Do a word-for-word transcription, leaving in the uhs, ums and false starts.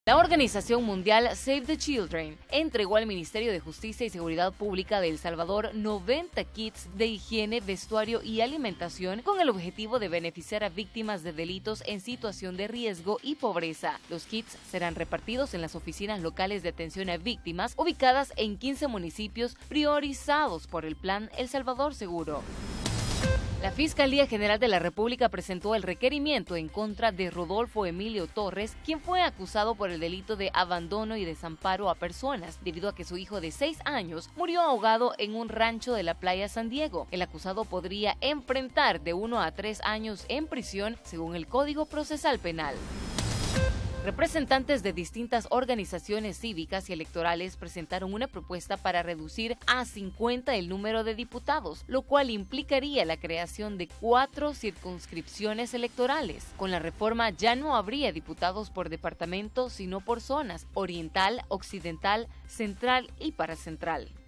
La Organización Mundial Save the Children entregó al Ministerio de Justicia y Seguridad Pública de El Salvador noventa kits de higiene, vestuario y alimentación con el objetivo de beneficiar a víctimas de delitos en situación de riesgo y pobreza. Los kits serán repartidos en las oficinas locales de atención a víctimas ubicadas en quince municipios priorizados por el Plan El Salvador Seguro. La Fiscalía General de la República presentó el requerimiento en contra de Rodolfo Emilio Torres, quien fue acusado por el delito de abandono y desamparo a personas, debido a que su hijo de seis años murió ahogado en un rancho de la playa San Diego. El acusado podría enfrentar de uno a tres años en prisión, según el Código Procesal Penal. Representantes de distintas organizaciones cívicas y electorales presentaron una propuesta para reducir a cincuenta el número de diputados, lo cual implicaría la creación de cuatro circunscripciones electorales. Con la reforma ya no habría diputados por departamento, sino por zonas: oriental, occidental, central y paracentral.